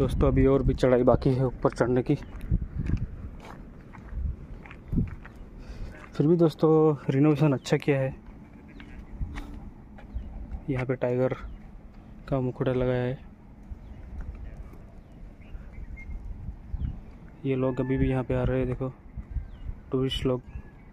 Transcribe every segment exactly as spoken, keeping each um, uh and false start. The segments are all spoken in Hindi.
दोस्तों अभी और भी चढ़ाई बाकी है ऊपर चढ़ने की। फिर भी दोस्तों रिनोवेशन अच्छा किया है। यहाँ पे टाइगर का मुखड़ा लगाया है। ये लोग अभी भी यहाँ पे आ रहे हैं, देखो टूरिस्ट लोग।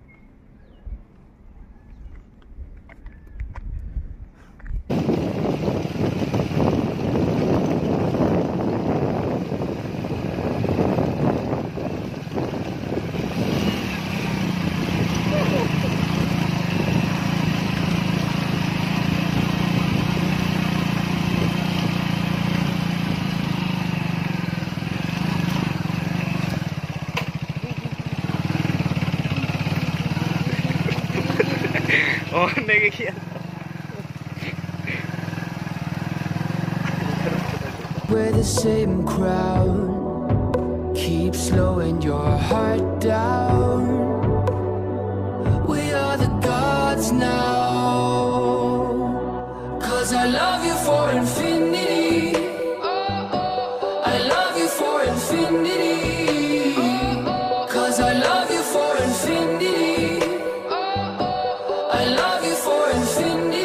We're the same crowd, keep slowing your heart down. We are the gods now, 'cause I love you for infinity. I love you for infinity, 'cause I love you for infinity. I love you for infinity.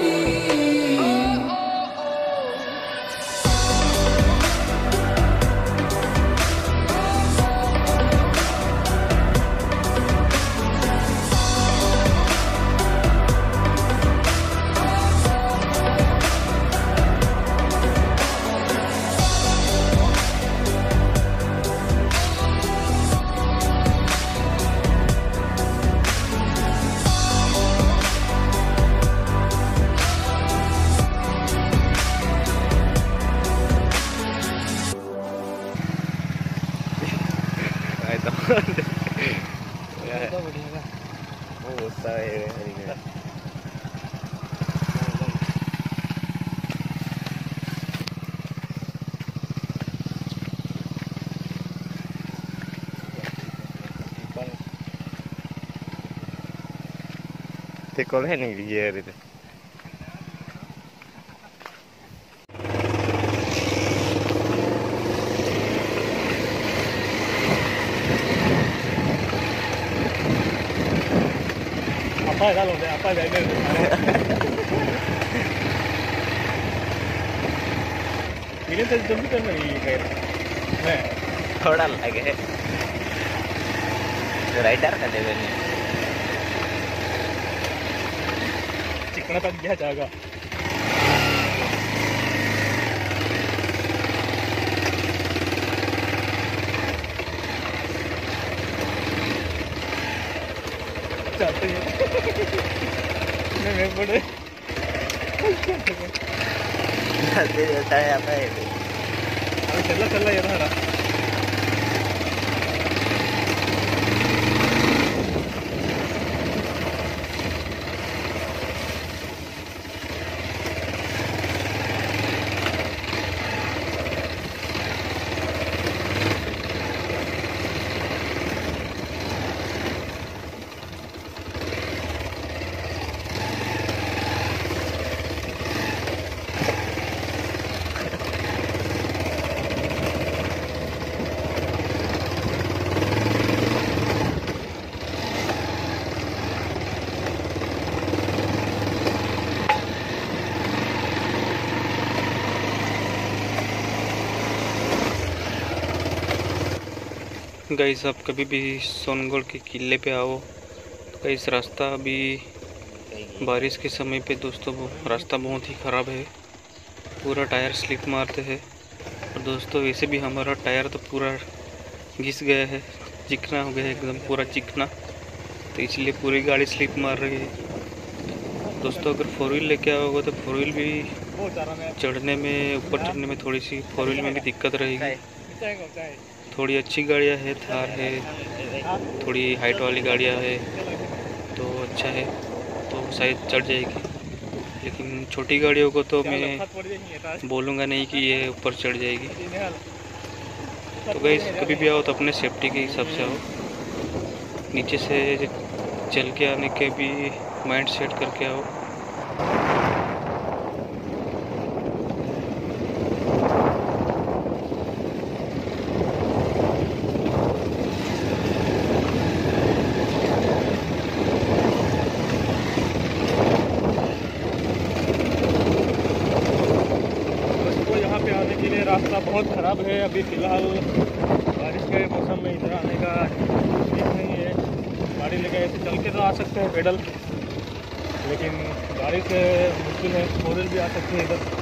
Te colé ni ieri. apa ya kalau apa ya ini ini तो जल्दी करना ही है है थोड़ा लगे है राइडर का देवे नहीं चिकना तक गया जाएगा। चलते हैं मैं बड़े चलते रहता है आता है अभी चला चला ये रहा गाइस। आप कभी भी सोनगढ़ के किले पे आओ तो गाइस रास्ता अभी बारिश के समय पे दोस्तों रास्ता बहुत ही ख़राब है, पूरा टायर स्लिप मारते हैं। और दोस्तों वैसे भी हमारा टायर तो पूरा घिस गया है, चिकना हो गया है एकदम पूरा चिकना, तो इसलिए पूरी गाड़ी स्लिप मार रही है। दोस्तों अगर फोर व्हील लेके आओगे तो फोर व्हील भी चढ़ने में ऊपर चढ़ने में थोड़ी सी फोर व्हील में भी दिक्कत रहेगी। थोड़ी अच्छी गाड़ियाँ है, थार है, थोड़ी हाइट वाली गाड़ियाँ है तो अच्छा है, तो शायद चढ़ जाएगी। लेकिन छोटी गाड़ियों को तो मैं बोलूँगा नहीं कि ये ऊपर चढ़ जाएगी। तो गाइस कभी भी आओ तो अपने सेफ्टी के हिसाब से आओ, नीचे से चल के आने के भी माइंड सेट करके आओ। बहुत ख़राब है। अभी फ़िलहाल बारिश के मौसम में इधर आने का ठीक नहीं है। गाड़ी लेकर ऐसे चल के तो आ सकते हैं पैदल, लेकिन बारिश मुश्किल है। फोर व्हील भी आ सकती है इधर।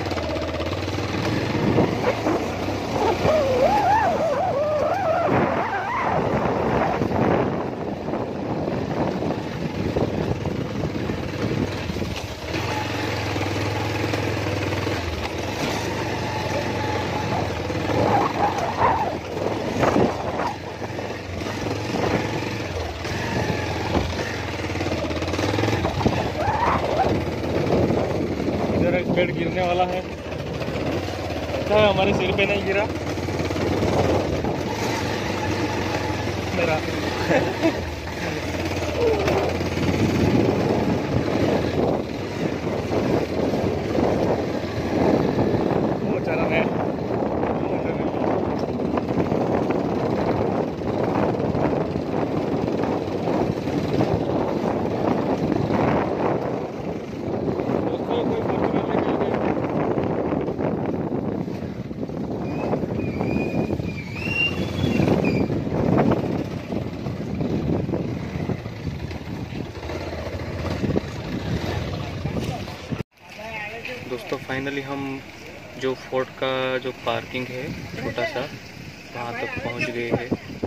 पेड़ गिरने वाला है। अच्छा है हमारे सिर पे नहीं गिरा मेरा। वो चला है। दोस्तों फाइनली हम जो फोर्ट का जो पार्किंग है छोटा सा, वहाँ तक पहुँच गए हैं।